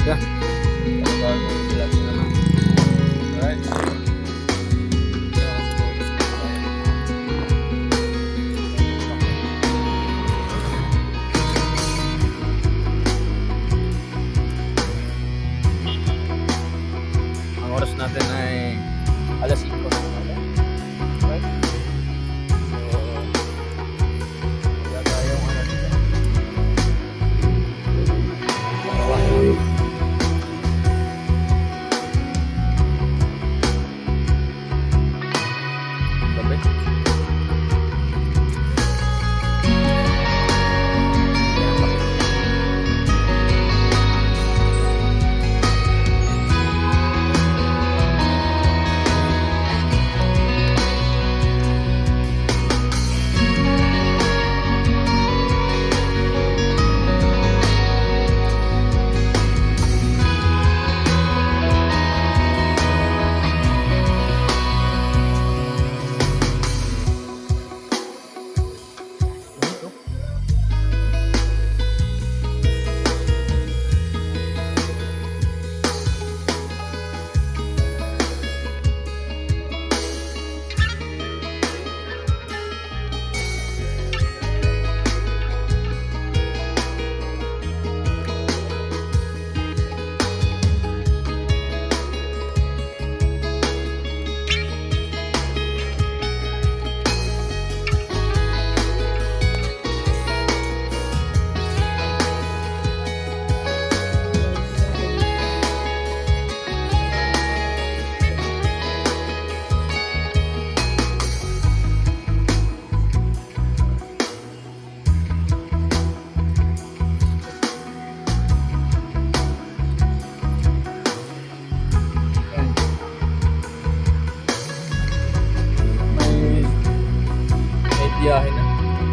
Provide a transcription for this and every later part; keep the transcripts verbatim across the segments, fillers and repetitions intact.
umaga. Bagong vlog naman. Alright. Ang oras natin ay alas singko na umaga. Right? So, wala tayong ano dito. Biyahe na.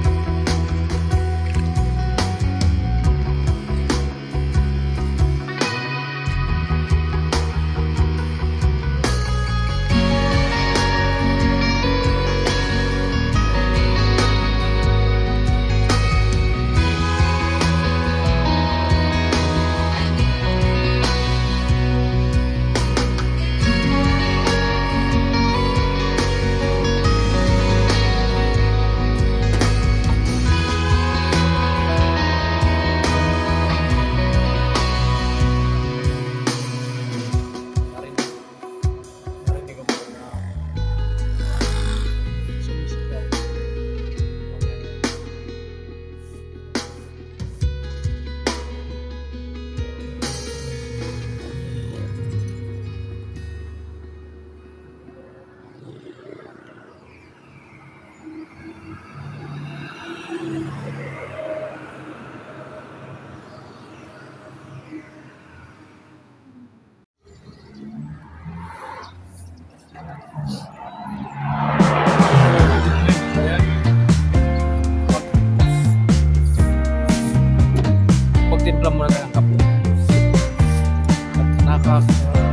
Magtimpla muna tayo ng kape. At nakak...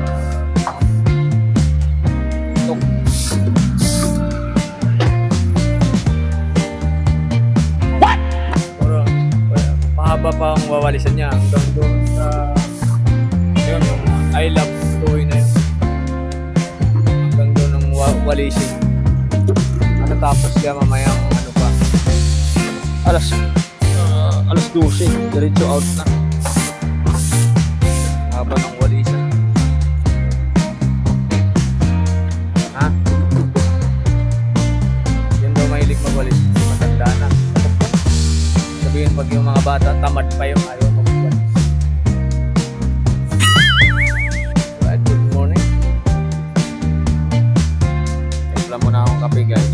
Tok. What? Pero, mahaba pa ang wawalisan niya hanggang doon sa... Yun, yung I love story na yun. Hanggang doon ng walisin. Ano tapos kaya mamayang ano pa. Alas... alas dose, diretso out na. Haba ng walisan. Ha? Yan daw mahilig magwalis. Matanda na. Sabihin pag yung mga bata, tamad pa yung ayaw magwalis. Right, good morning. Timpla muna akong kape, guys.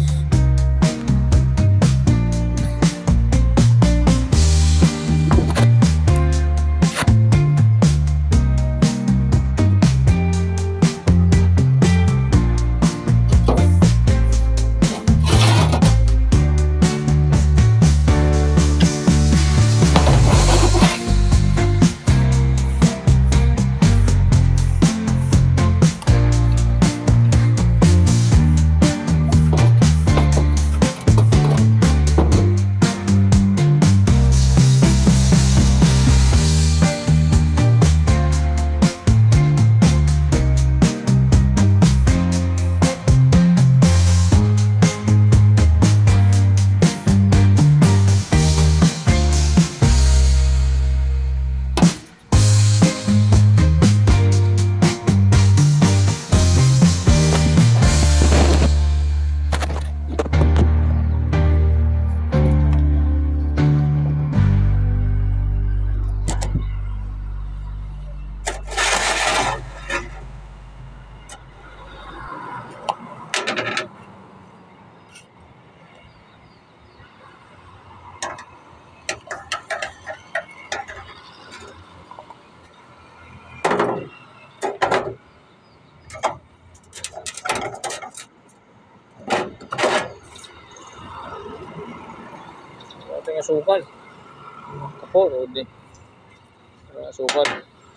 asukal. Ako, Rodi. Asukal.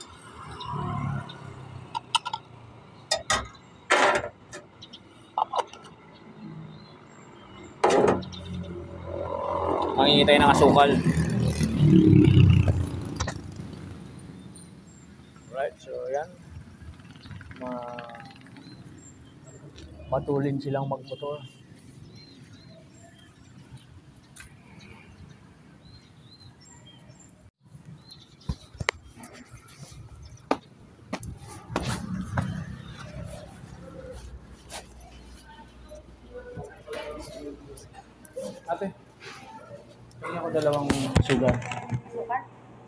Mangingi tayo ng asukal. Right, so yan. Ma Matulin silang magmotor. Ate, kanya ko dalawang sugar. Sugar?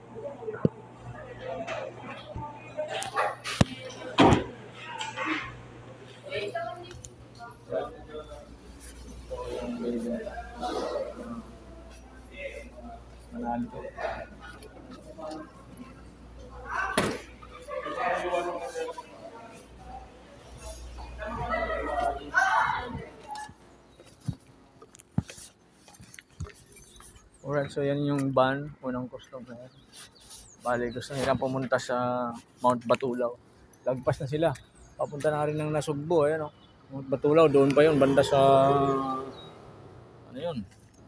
Manalo ko. Alright, so yan yung van, unang customer. Bali, gusto nila pumunta sa Mount Batulaw. Lagpas na sila. Papunta na rin ng Nasugbo, ayan o. Mount Batulaw, doon pa yun, banda sa... Ano yun?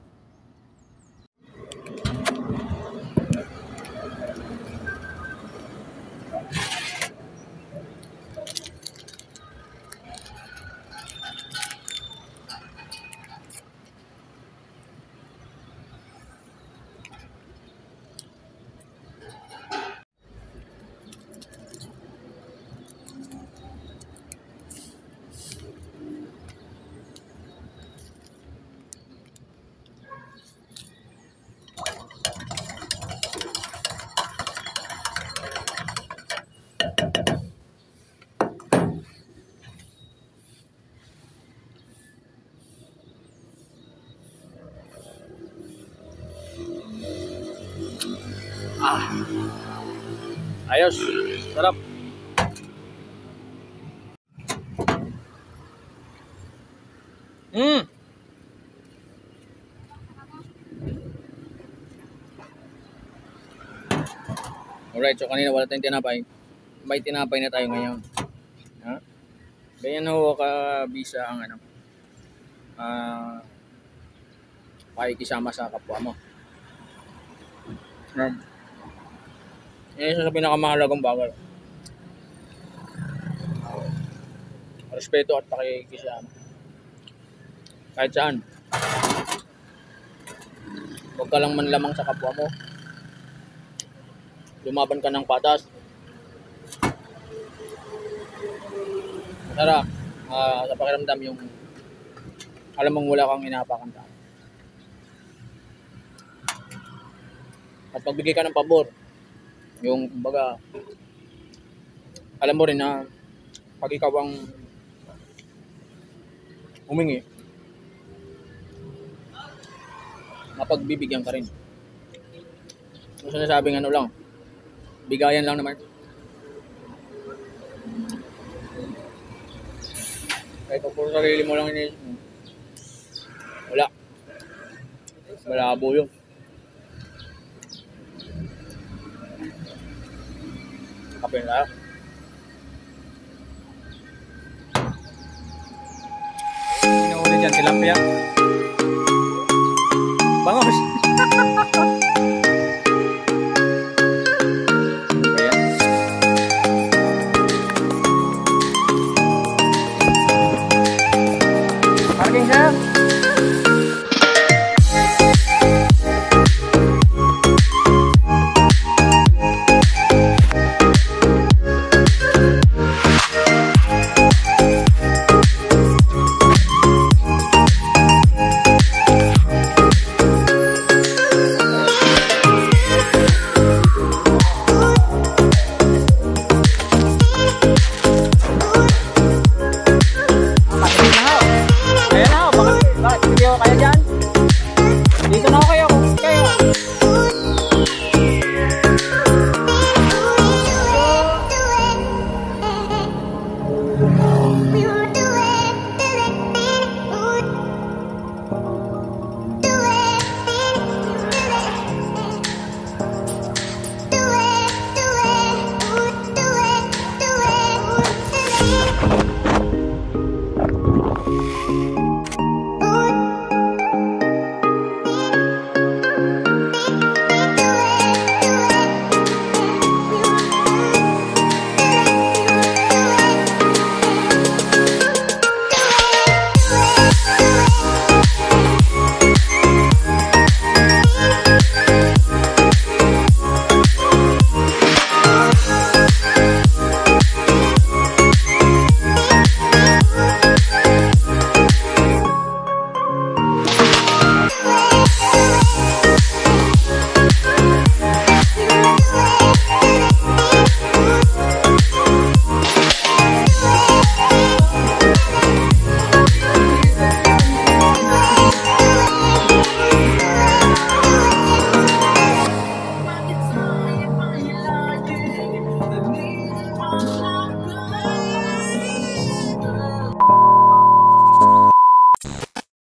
Ah. Ayos. Sarap. Mm. Alright, so kanina wala tayong tinapay. May tinapay na tayo ngayon. Ha? Ganyan ho ka-bisa ang ano. Ah, uh, pakikisama sa kapwa mo. Um, yan isa sa pinakamahalagang bagay. Respeto at pakikisama. Kahit saan. Huwag ka lang manlamang sa kapwa mo. Lumaban ka ng patas. Masarap. Uh, sa pakiramdam yung alam mong wala kang inapakan tao. At magbigay ka ng pabor. Yung kumbaga alam mo rin na pag ikaw ang humingi, mapagbibigyan ka rin. Kung sinasabing ano lang, bigayan lang naman. Kahit kung puro sarili mo lang iniisip mo, wala. Malabo yun. Kape na tayo. Tingnan ulit dyan, tilapia. Bangos!